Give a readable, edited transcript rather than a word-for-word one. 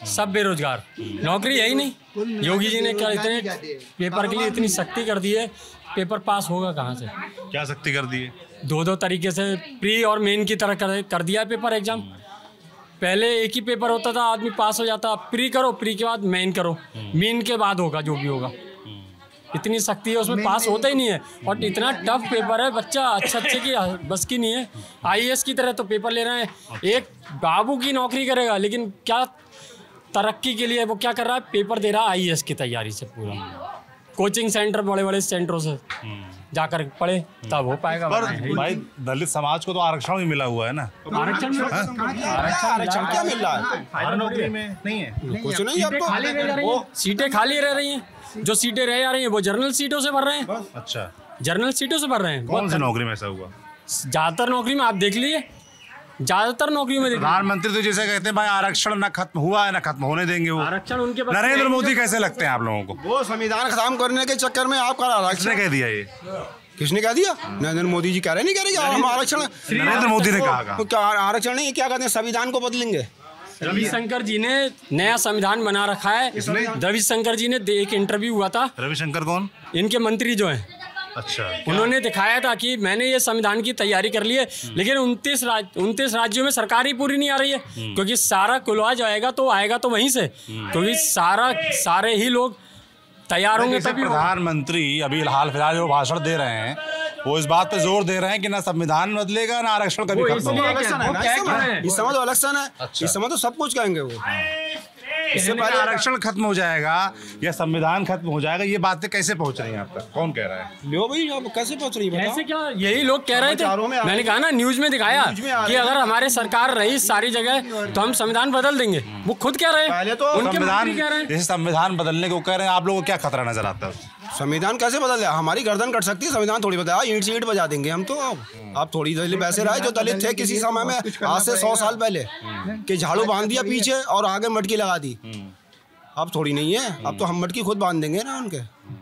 सब बेरोजगार, नौकरी है ही नहीं। योगी जी ने क्या इतने पेपर के लिए इतनी सख्ती कर दी है, पेपर पास होगा कहाँ से? क्या सख्ती कर दी है? दो तरीके से प्री और मेन की तरह कर दिया है पेपर एग्जाम। पहले एक ही पेपर होता था, आदमी पास हो जाता। प्री करो, प्री के बाद मेन करो, मेन के बाद होगा जो भी होगा। इतनी सख्ती है, उसमें पास होता ही नहीं है। और इतना टफ पेपर है, बच्चा अच्छे की बस की नहीं है। आईएएस की तरह तो पेपर ले रहे हैं। एक बाबू की नौकरी करेगा, लेकिन क्या तरक्की के लिए वो क्या कर रहा है? पेपर दे रहा है आईएएस की तैयारी से पूरा। कोचिंग सेंटर, बड़े बड़े सेंटरों से जाकर पढ़े तब हो पाएगा। पर भाई दलित समाज को तो आरक्षण भी मिला हुआ है ना। आरक्षण क्या मिल रहा है? हर नौकरी में नहीं है, कुछ नहीं। सीटें खाली रह रही हैं। जो सीटें रह जा रही हैं वो जनरल सीटों से भर रहे हैं। अच्छा, जनरल सीटों से भर रहे हैं। कौन सी नौकरी में ऐसा हुआ? ज्यादातर नौकरी में आप देख लीजिए, ज्यादातर नौकरी में प्रधानमंत्री तो जैसे कहते हैं भाई आरक्षण ना खत्म हुआ है ना खत्म होने देंगे। वो आरक्षण उनके पास। नरेंद्र मोदी कैसे लगते हैं आप लोगों को? वो संविधान खत्म करने के चक्कर में आपका किसने कह दिया ये? किसने कह दिया? नरेंद्र मोदी जी कह रहे नहीं, कह रहे हम आरक्षण। नरेंद्र मोदी ने कहा तो क्या आरक्षण नहीं, क्या कहते हैं, संविधान को बदलेंगे। रविशंकर जी ने नया संविधान बना रखा है। रविशंकर जी ने एक इंटरव्यू हुआ था। रविशंकर कौन? इनके मंत्री जो हैं। अच्छा, उन्होंने दिखाया था कि मैंने ये संविधान की तैयारी कर ली है, लेकिन 29 राज्यों में सरकार ही पूरी नहीं आ रही है। क्योंकि सारा कुलवा जाएगा तो आएगा तो वहीं से, क्योंकि सारे ही लोग तैयार होंगे तभी। प्रधानमंत्री अभी हाल फिलहाल जो भाषण दे रहे हैं वो इस बात पे जोर दे रहे हैं कि ना संविधान बदलेगा ना आरक्षण कभी खत्म होगा। इस समय तो इलेक्शन है। इस समय तो सब कुछ कहेंगे वो। इससे पहले आरक्षण खत्म हो जाएगा या संविधान खत्म हो जाएगा, ये बातें कैसे पहुंच रही हैं आप तक? कौन कह रहा है? लो भाई, अब कैसे पहुंच रही है? ऐसे क्या यही लोग कह रहे थे? मैंने कहा ना, न्यूज में दिखाया कि अगर हमारे सरकार रही सारी जगह तो हम संविधान बदल देंगे। वो खुद कह रहे हैं, पहले तो संविधान जैसे संविधान बदलने को कह रहे हैं, आप लोगों को क्या खतरा नजर आता है? संविधान कैसे बदल जाए? हमारी गर्दन कट सकती है, संविधान थोड़ी बदला। ईंट से ईंट बजा देंगे हम तो। अब थोड़ी दलित वैसे रहे जो दलित थे किसी समय में, आज से 100 साल पहले, कि झाड़ू बांध दिया पीछे और आगे मटकी लगा दी। अब थोड़ी नहीं है, अब तो हम मटकी खुद बांध देंगे ना उनके।